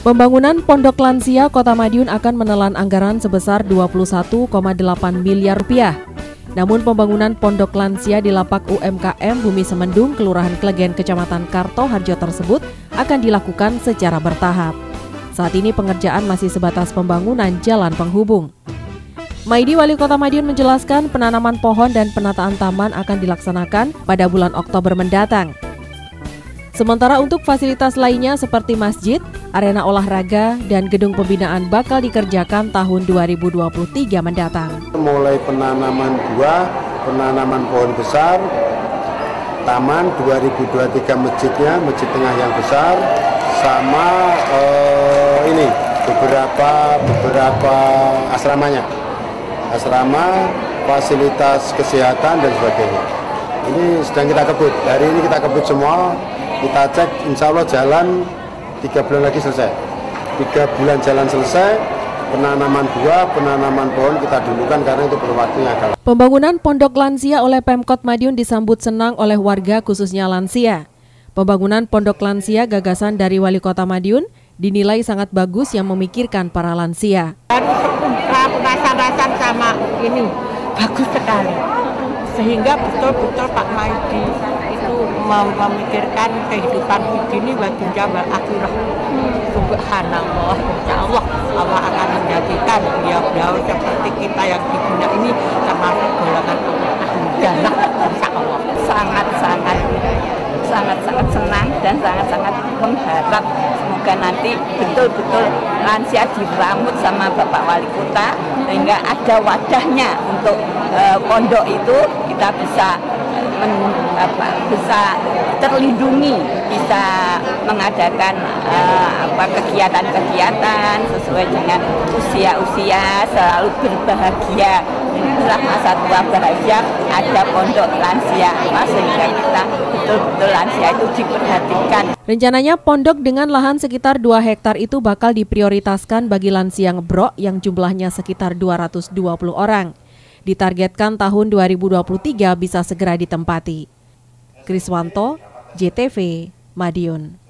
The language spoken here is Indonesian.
Pembangunan Pondok Lansia Kota Madiun akan menelan anggaran sebesar 21,8 miliar rupiah. Namun pembangunan Pondok Lansia di lapak UMKM Bumi Semendung, Kelurahan Klegen, Kecamatan Kartoharjo tersebut akan dilakukan secara bertahap. Saat ini pengerjaan masih sebatas pembangunan jalan penghubung. Maidi, Wali Kota Madiun, menjelaskan penanaman pohon dan penataan taman akan dilaksanakan pada bulan Oktober mendatang. Sementara untuk fasilitas lainnya seperti masjid, arena olahraga, dan gedung pembinaan bakal dikerjakan tahun 2023 mendatang. Mulai penanaman buah, penanaman pohon besar, taman 2023 masjidnya, masjid tengah yang besar, sama ini beberapa asramanya, asrama, fasilitas kesehatan dan sebagainya. Ini sedang kita kebut, hari ini kita kebut semua. Kita cek, insya Allah jalan 3 bulan lagi selesai. 3 bulan jalan selesai, penanaman buah, penanaman pohon kita dulukan karena itu berwaktunya. Pembangunan Pondok Lansia oleh Pemkot Madiun disambut senang oleh warga khususnya lansia. Pembangunan Pondok Lansia gagasan dari Wali Kota Madiun dinilai sangat bagus yang memikirkan para lansia. Rasa-rasa sama ini bagus sekali. Sehingga betul-betul Pak Maidi itu memikirkan kehidupan begini wa dunya wal akhirah. Subhanallah, insyaallah Allah akan menjadikan beliau-beliau seperti kita yang di dunia ini termasuk golongan jannah, insyaallah. Sangat-sangat senang dan sangat-sangat mengharap semoga nanti betul-betul lansia diramut sama Bapak Wali Kota sehingga ada wadahnya untuk pondok itu kita bisa terlindungi, bisa mengadakan kegiatan-kegiatan sesuai dengan usia-usia, selalu berbahagia. Inilah masa tua bahagia, ada pondok lansia, sehingga kita betul-betul lansia itu diperhatikan. Rencananya pondok dengan lahan sekitar 2 hektar itu bakal diprioritaskan bagi lansia ngebrok yang jumlahnya sekitar 220 orang. Ditargetkan tahun 2023 bisa segera ditempati. Kriswanto, JTV, Madiun.